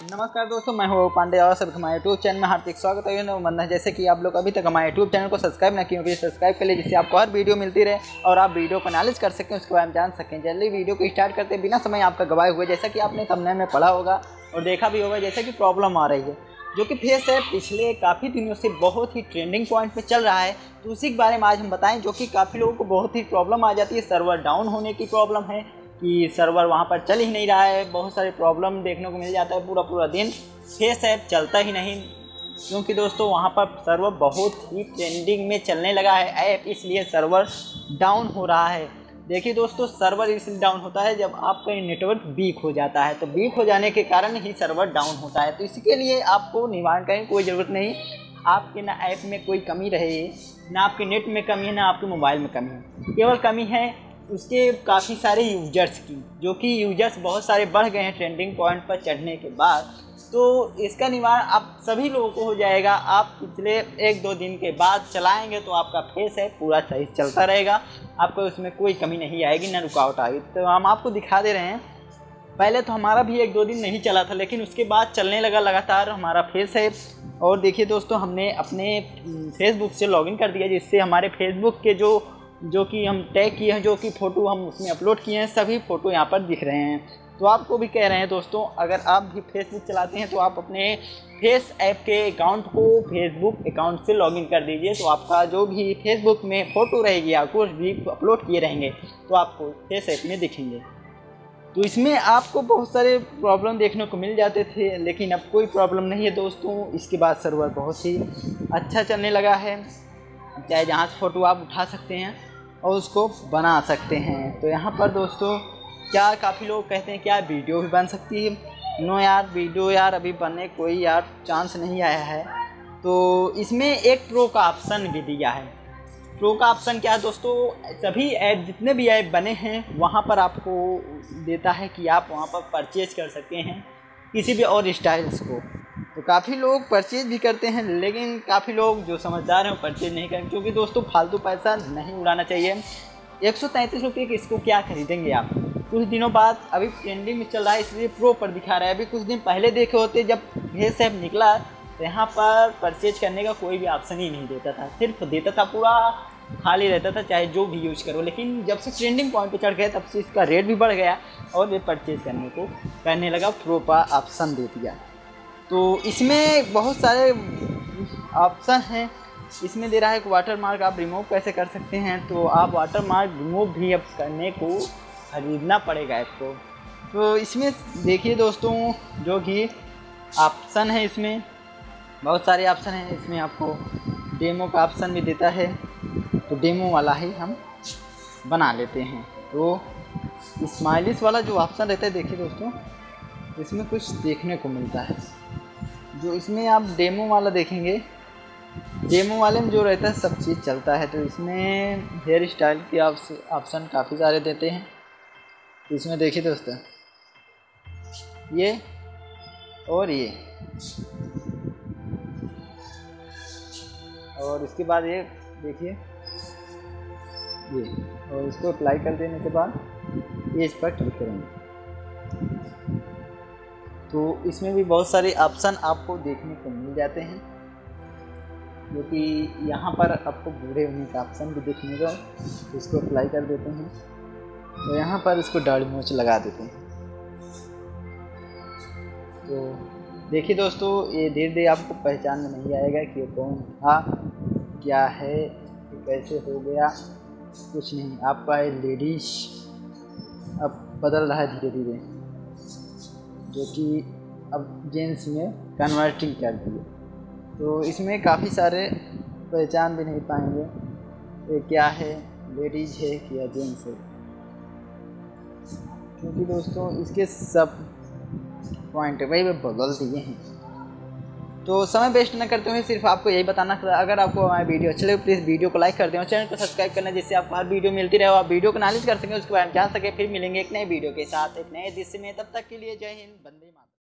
नमस्कार दोस्तों, मैं हूँ पांडे और सभी हमारे यूट्यूब चैनल में हार्दिक स्वागत है। वंदना। जैसे कि आप लोग अभी तक हमारे यूट्यूब चैनल को सब्सक्राइब ना किए हो, सब्सक्राइब कर लिए, जिससे आपको हर वीडियो मिलती रहे और आप वीडियो को एनालिसिस कर सकें, उसके बारे में जान सकें। जल्दी वीडियो को स्टार्ट करते बिना समय आपका गवाए हुए, जैसा कि आपने थंबनेल में पढ़ा होगा और देखा भी होगा, जैसे कि प्रॉब्लम आ रही है, जो कि फेस ऐप पिछले काफ़ी दिनों से बहुत ही ट्रेंडिंग पॉइंट पे चल रहा है। तो उसी के बारे में आज हम बताएं, जो कि काफ़ी लोगों को बहुत ही प्रॉब्लम आ जाती है। सर्वर डाउन होने की प्रॉब्लम है कि सर्वर वहाँ पर चल ही नहीं रहा है। बहुत सारे प्रॉब्लम देखने को मिल जाता है, पूरा दिन फेस ऐप चलता ही नहीं, क्योंकि दोस्तों वहाँ पर सर्वर बहुत ही ट्रेंडिंग में चलने लगा है ऐप, इसलिए सर्वर डाउन हो रहा है। देखिए दोस्तों, सर्वर इसलिए डाउन होता है जब आपका नेटवर्क वीक हो जाता है, तो वीक हो जाने के कारण ही सर्वर डाउन होता है। तो इसके लिए आपको निवारण करने की कोई ज़रूरत नहीं। आपके ना ऐप में कोई कमी रहे, ना आपके नेट में कमी है, ना आपके मोबाइल में कमी है, केवल कमी है उसके काफ़ी सारे यूजर्स की, जो कि यूजर्स बहुत सारे बढ़ गए हैं ट्रेंडिंग पॉइंट पर चढ़ने के बाद। तो इसका निवारण आप सभी लोगों को हो जाएगा। आप पिछले 1-2 दिन के बाद चलाएंगे तो आपका फेस है पूरा सही चलता रहेगा, आपको उसमें कोई कमी नहीं आएगी, ना रुकावट आएगी। तो हम आपको दिखा दे रहे हैं। पहले तो हमारा भी 1-2 दिन नहीं चला था, लेकिन उसके बाद चलने लगा लगातार हमारा फेस है। और देखिए दोस्तों, हमने अपने फेसबुक से लॉगिन कर दिया, जिससे हमारे फेसबुक के जो कि हम टैग किए हैं, जो कि फ़ोटो हम उसमें अपलोड किए हैं, सभी फ़ोटो यहाँ पर दिख रहे हैं। तो आपको भी कह रहे हैं दोस्तों, अगर आप भी फेसबुक चलाते हैं तो आप अपने फेस ऐप के अकाउंट को फेसबुक अकाउंट से लॉगिन कर दीजिए। तो आपका जो भी फेसबुक में फ़ोटो रहेगी या कुछ भी अपलोड किए रहेंगे तो आपको फेस ऐप में दिखेंगे। तो इसमें आपको बहुत सारे प्रॉब्लम देखने को मिल जाते थे, लेकिन अब कोई प्रॉब्लम नहीं है दोस्तों। इसके बाद सर्वर बहुत ही अच्छा चलने लगा है, चाहे जहाँ से फ़ोटो आप उठा सकते हैं और उसको बना सकते हैं। तो यहाँ पर दोस्तों क्या काफ़ी लोग कहते हैं क्या वीडियो भी बन सकती है। नो यार, वीडियो यार अभी बनने कोई यार चांस नहीं आया है। तो इसमें एक प्रो का ऑप्शन भी दिया है। प्रो का ऑप्शन क्या है दोस्तों, सभी ऐप जितने भी ऐप बने हैं वहाँ पर आपको देता है कि आप वहाँ पर परचेज कर सकते हैं किसी भी और स्टाइल्स को। तो काफ़ी लोग परचेज भी करते हैं, लेकिन काफ़ी लोग जो समझदार हैं वो परचेज नहीं करेंगे, क्योंकि दोस्तों फालतू पैसा नहीं उड़ाना चाहिए। 133 रुपये के इसको क्या खरीदेंगे आप। कुछ दिनों बाद अभी ट्रेंडिंग में चल रहा है, इसलिए प्रो पर दिखा रहा है। अभी कुछ दिन पहले देखे होते जब फेस ऐप निकला तो यहाँ पर परचेज करने का कोई भी ऑप्शन ही नहीं देता था, सिर्फ देता था पूरा खाली रहता था, चाहे जो भी यूज़ करो। लेकिन जब से ट्रेंडिंग पॉइंट पे चढ़ गया तब से इसका रेट भी बढ़ गया और ये परचेज करने लगा, प्रो का ऑप्शन दे दिया। तो इसमें बहुत सारे ऑप्शन हैं। इसमें दे रहा है कि वाटर मार्क आप रिमूव कैसे कर सकते हैं। तो आप वाटर मार्क रिमूव भी अब करने को खरीदना पड़ेगा आपको। तो इसमें देखिए दोस्तों, जो कि ऑप्शन है, इसमें बहुत सारे ऑप्शन हैं। इसमें आपको डेमो का ऑप्शन भी देता है, तो डेमो वाला ही हम बना लेते हैं। तो स्माइलिस वाला जो ऑप्शन रहता है, देखिए दोस्तों, इसमें कुछ देखने को मिलता है। जो इसमें आप डेमो वाला देखेंगे, डेमो वाले में जो रहता है सब चीज़ चलता है। तो इसमें हेयर स्टाइल के ऑप्शन काफ़ी सारे देते हैं। तो इसमें देखिए दोस्तों, ये और ये, और इसके बाद ये देखिए ये, और इसको अप्लाई कर देने के बाद ये इस पर क्लिक करेंगे तो इसमें भी बहुत सारे ऑप्शन आपको देखने को मिल जाते हैं, जो कि यहाँ पर आपको बूढ़े होने का ऑप्शन भी देखने को। तो इसको अप्लाई कर देते हैं, तो यहाँ पर इसको दाढ़ी मूंछ लगा देते हैं। तो देखिए दोस्तों, ये धीरे धीरे आपको पहचान में नहीं आएगा कि ये कौन था, क्या है, कैसे हो गया, कुछ नहीं। आपका ये लेडीज अब बदल रहा है धीरे धीरे, जो कि अब जेंट्स में कन्वर्टिंग कर दिए। तो इसमें काफ़ी सारे पहचान भी नहीं पाएंगे ये क्या है, लेडीज है कि या जेंट्स है, क्योंकि दोस्तों इसके सब पॉइंट वही पे बदल दिए हैं। तो समय वेस्ट न करते हुए सिर्फ आपको यही बताना था, अगर आपको हमारी वीडियो अच्छी लगे प्लीज़ वीडियो को लाइक कर दें और चैनल को सब्सक्राइब करना, जिससे आपको हर वीडियो मिलती रहे और आप वीडियो को एनालिसिस कर सकें, उसके बारे में जान सकें। फिर मिलेंगे एक नए वीडियो के साथ एक नए दृश्य में, तब तक के लिए जय हिंद, वंदे मातरम।